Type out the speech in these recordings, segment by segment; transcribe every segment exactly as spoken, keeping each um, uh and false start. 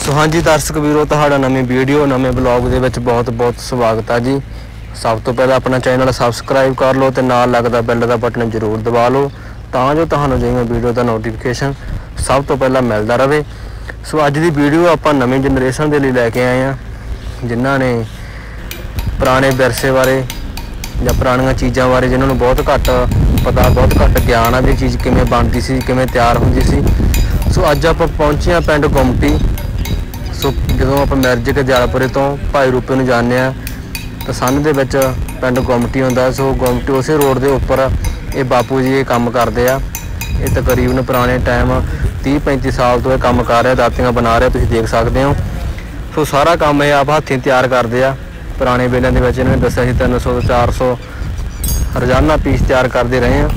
सो हाँ जी दर्शक वीरो, तुहाडा नवीं वीडियो नवें ब्लॉग दे विच बहुत बहुत स्वागत है जी। सब तो पहले अपना चैनल सबसक्राइब कर लो तो नाल लगदा बैल का बटन जरूर दबा लो तां जो तुहानूं जिहियां वीडियो का नोटिफिकेशन सब तो पहला मिलता रहे। सो अज दी वीडियो आपां नवीं जनरेशन दे लई लैके आए हैं जिन्हां ने पुराने विरसे बारे या पुरानियां चीज़ां बारे जिन्हां नूं बहुत घट पता बहुत घट ज्ञान आ भी चीज़ किवें बनदी सी किवें तैयार हुंदी सी। सो अज आपां पहुंचे हां पिंड गुमटी। सो जो आप मिर्जे के दयालपुरे तो भाई रूपे नूं जाने तो सन दे विच पिंड गुमटी हुंदा। सो गुमटी उस रोड के उपर ये बापू जी ये काम करते हैं। ये तकरीबन पुराने टाइम तीह पैंती साल तो यह काम कर रहे, दातियां बना रहे, तुसीं देख सकते हो। सो सारा काम ये आप हत्थीं तैयार करते हैं। पुराने वेलिਆਂ ਦੇ ਵਿੱਚ इन्होंने दस्सिया सी तीन सौ चार सौ रोजाना पीस तैयार करते रहे हैं।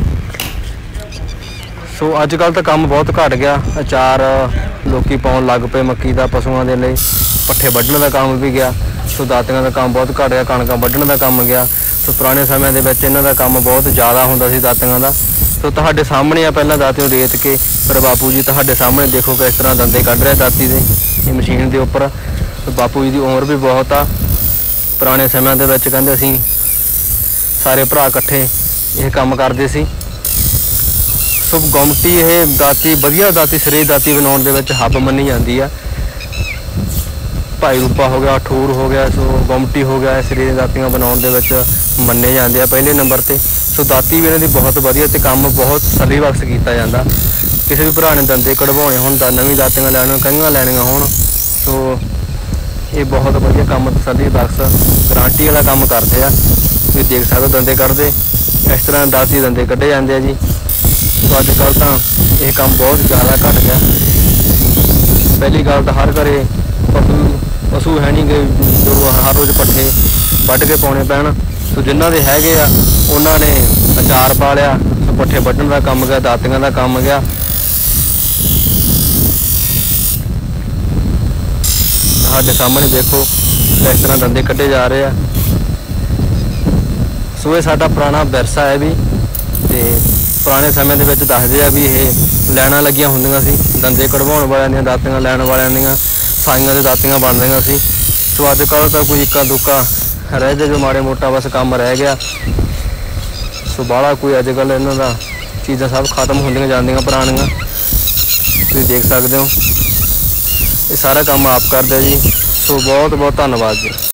सो अजकल तो काम बहुत घट गया। अचार लोग पाउण लग पे मक्की का पशुओं के लिए, पट्ठे वढ़ण का काम भी गया। सो दातियां का काम बहुत घट गया, कणकां वढ़ण का काम गया। सो पुराने समय के विच इन्हां दा काम बहुत ज़्यादा हुंदा सी दातियां दा। सो तुहाडे सामने आ पहलां दातियों रेत के फिर बापू जी तुहाडे सामने देखो किस तरह दंदे कढ रहे दाती दे ये मशीन के उपर। तो बापू जी की उम्र भी बहुत आ। पुराने समय के विच कहंदे असीं सारे भरा इकट्ठे ये काम करते सी। सो गुमटी ये दाती वधिया दाती सरे दाती बनाने के हब मनी जाती है। भाई रूपा हो गया, ठूर हो गया, सो गुमटी हो गया, सरे दातियां बनाने के मन्ने जाते हैं पहले नंबर पर। सो दाती भी इन्हों बहुत वधिया ते काम बहुत सली बख्श किया जाता। किसी भी भरा ने दंदे कढ़वाने हो, नवीं दातियां लैनियां कईयां लैनियां हो, सो ये बहुत वधिया काम तसल्ली बख्श गारंटी वाला काम करते हैं। तुसीं देख सकते दंदे कढ़दे इस तरह दाती दंदे कढ़े जाते हैं जी। तो अजकल तो यह काम बहुत ज़्यादा घट गया। पहली गल तो हर घरे पशु पशु है नहीं गए जो हर रोज़ पट्ठे वढ़ के पाने पैण। तो जिन्हों के हैगे आ उन्होंने अचार पा लिया, तो पट्ठे वढ़ण का काम गया, दातियां का काम गया। साडे सामने देखो इस तरह दंदे कढ़े जा रहे हैं। सो ये साडा पुराना विरसा है भी। तो पुराने समय के दसदे आ भी ये लैना लगियां हुंदियां सी, दंदे कढ़वाउण वालियां दियां दातियां लैण वालियां दियां साईयां दे दातियां बन रही सी। सो अजकल तो कोई इक्का दुक्का रह जाए जो माड़े मोटा बस काम रह गया। सो बाहला कोई अजकल इन्हां दा चीज़ां सब खत्म होंदियां जांदियां पुरानियां। तुसीं देख सकते हो ये सारा काम आप करदे जी। सो बहुत बहुत धन्नवाद जी।